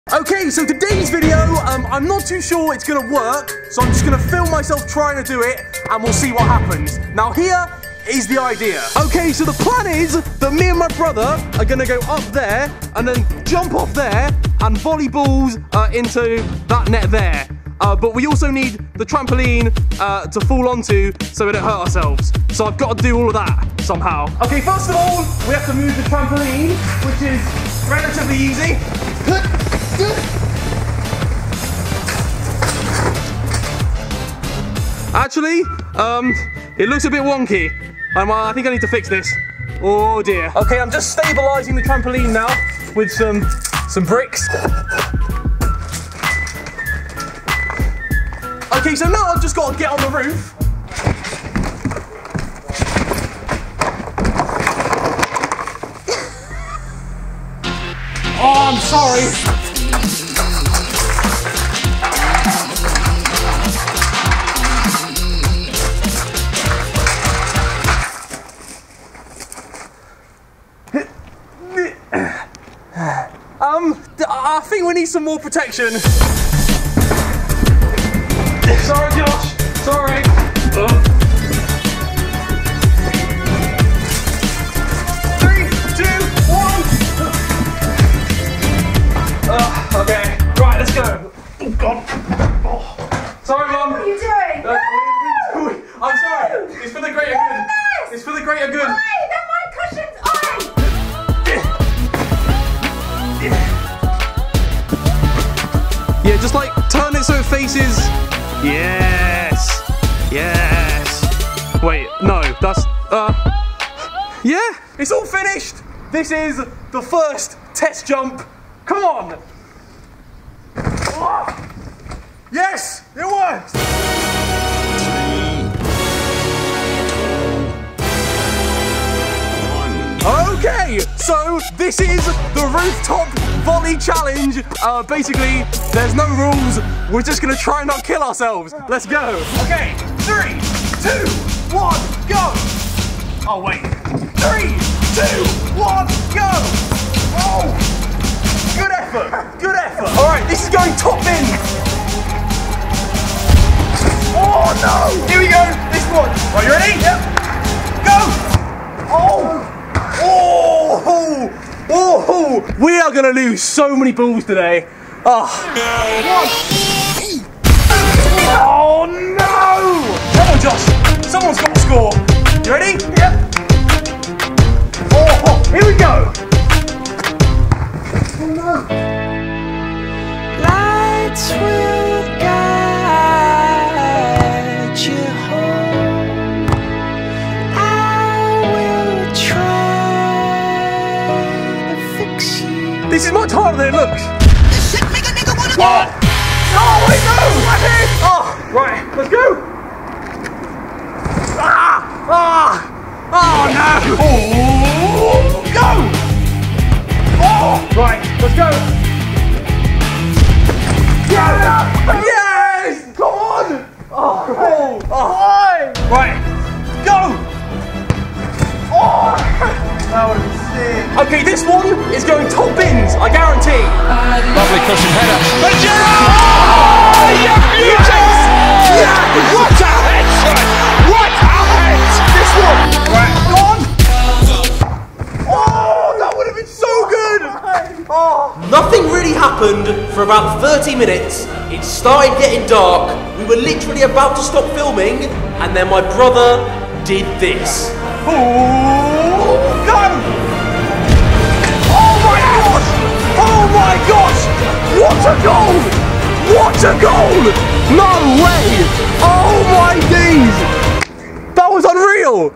Okay, so today's video, I'm not too sure it's gonna work, so I'm just gonna film myself trying to do it, and we'll see what happens. Now here is the idea. Okay, so the plan is that me and my brother are gonna go up there, and then jump off there, and volley balls into that net there. But we also need the trampoline to fall onto so we don't hurt ourselves. So I've got to do all of that somehow. Okay, first of all, we have to move the trampoline, which is relatively easy. Actually, it looks a bit wonky. I think I need to fix this. Oh dear. Okay, I'm just stabilizing the trampoline now with some bricks. Okay, so now I've just got to get on the roof. Oh, I'm sorry. I think we need some more protection. Sorry, Josh. Sorry. 3, 2, 1. Okay. Right, let's go. Oh God. Oh. Sorry, Mum. What are you doing? I'm sorry. It's for the greater good. It's for the greater good. Oi, they're my cushions. Oi. Yeah, just like turn it so it faces. Yes! Yes! Wait, no, that's, yeah, it's all finished! This is the first test jump. Come on! Oh. Yes! It works! Okay, so this is the rooftop volley challenge. Basically, there's no rules. We're just gonna try and not kill ourselves. Let's go. Okay, 3, 2, 1, go. Oh wait, 3, 2, 1, go. Oh, good effort, good effort. All right, this is going top bin. Oh no, here we go. This one. Are you ready? Yep. Go. Oh. Oh, oh, we are going to lose so many balls today. Oh, oh no! Come on, Josh. Someone's got to score. You ready? Yep. Oh, here we go. Oh no. Lights will guide you home. I will try. This is much harder than it looks. What? Oh, wait, no! I'm in! Oh, right, let's go! Ah! Ah! Oh, no! Oh, go! Oh, right, let's go! Yeah! Yes! Come on! Oh, right, go! Oh! That would be sick. Okay, this one is going top bins, I guarantee. Lovely cushion header. But oh, you beauty! Yes! What a headshot! What a hit! This one! Right, go on! Oh, that would have been so good! Oh. Nothing really happened for about 30 minutes. It started getting dark. We were literally about to stop filming, and then my brother did this. Oh, go! Oh my gosh! Oh my gosh! What a goal! What a goal! No way! Oh my days! That was unreal!